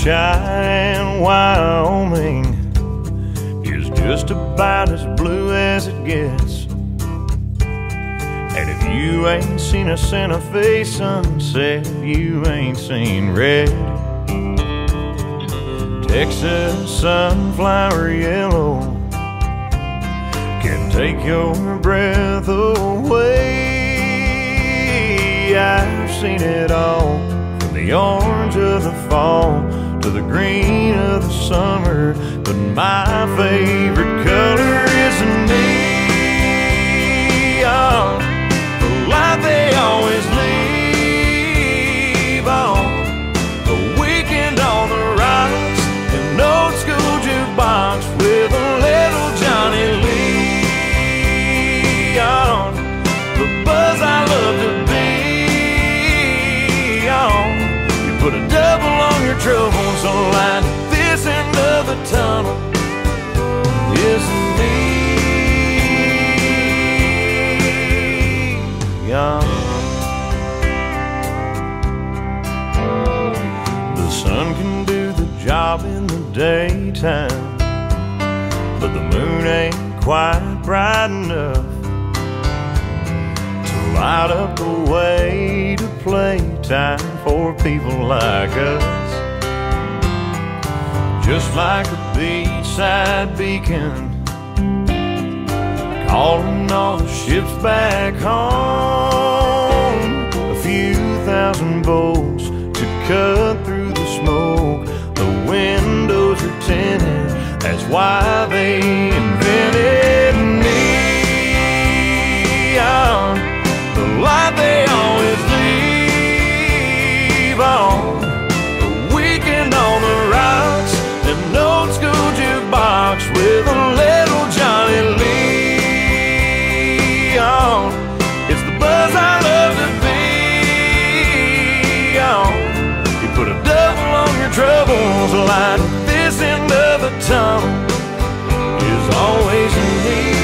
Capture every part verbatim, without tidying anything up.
Cheyenne, Wyoming is just about as blue as it gets. And if you ain't seen a Santa Fe sunset, you ain't seen red. Texas sunflower yellow can take your breath away. I've seen it all, from the orange of the fall to the green of the summer, but my favorite color is neon, the light they always leave on. A weekend on the rocks, an old school jukebox with a little Johnny Leon, the buzz I love to be on. You put a double on your troubles, so light this end of the tunnel is neon. The sun can do the job in the daytime, but the moon ain't quite bright enough to light up the way to playtime for people like us. Just like a beachside beacon, calling all the ships back home. A few thousand volts to cut through the smoke. The windows are tinted, that's why they invented neon, the light they always leave on. A weekend on the rocks, an old school jukebox with a little Johnny Leon. It's the buzz I love to be on. You put a double on your troubles, light this end of the tunnel is always neon.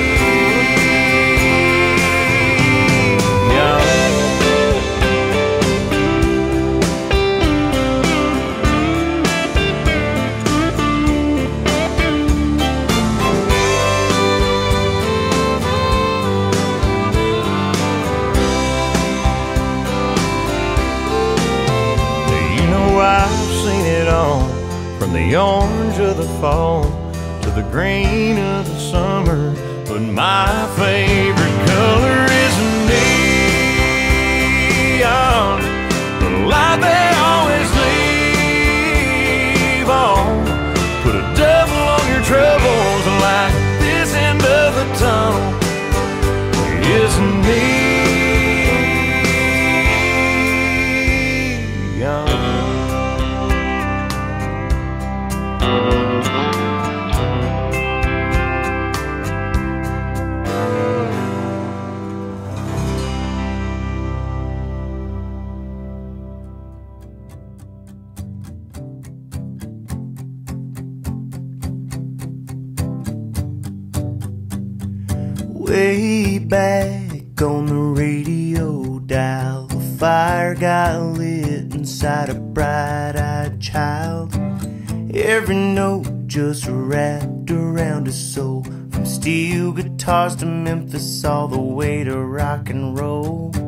From the orange of the fall to the green of the summer, but my favorite color is neon, the light they always leave on. Put a double on your troubles, like this end of the tunnel is neon. Way back on the radio dial, a fire got lit inside a bright-eyed child. Every note just wrapped around his soul, from steel guitars to Memphis all the way to rock and roll.